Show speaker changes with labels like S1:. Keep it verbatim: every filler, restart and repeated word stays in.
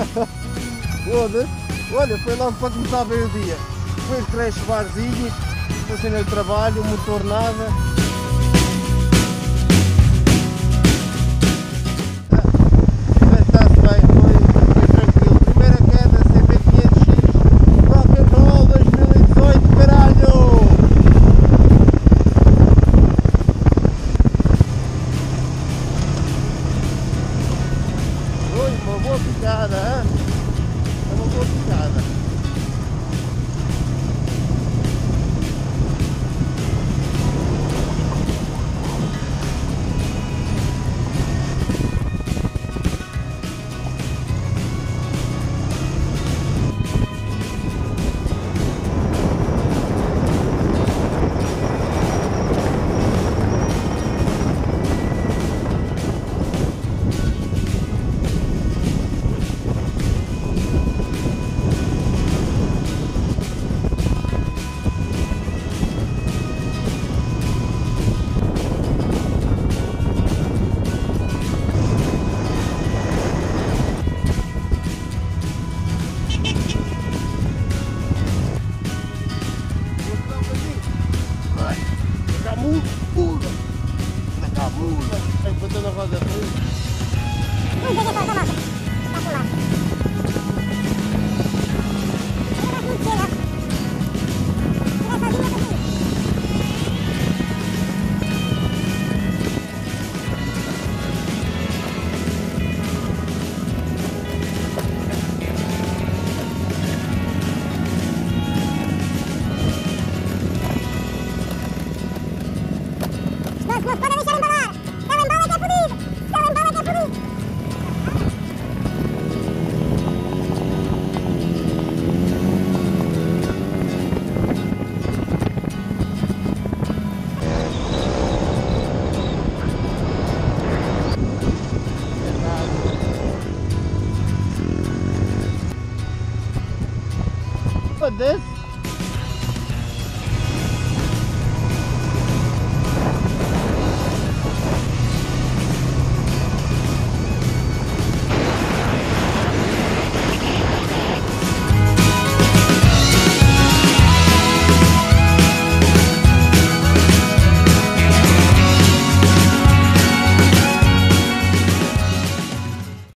S1: Foda-se. Olha, foi logo para começar bem o dia. Depois três barzinhos, fazendo o trabalho, o motor nada. Está-se bem, foi, foi tranquilo. Primeira queda, C B quinhentos X, Rock and Roll dois mil e dezoito, caralho! Ui, uma boa picada, hein? Uma boa picada. Mula! Taca a mula! Aí botou na roda frente. Não tem que passar nada. Tá por lá. Não vai ser, né? Vai sozinho, vai sozinho. Não pode deixar embalar! Ela embala que é fodido! Ela embala que é fodido! Foda-se!